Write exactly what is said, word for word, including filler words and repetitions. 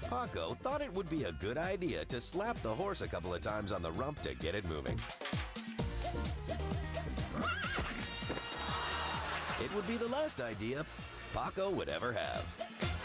Paco thought it would be a good idea to slap the horse a couple of times on the rump to get it moving. It would be the last idea Paco would ever have.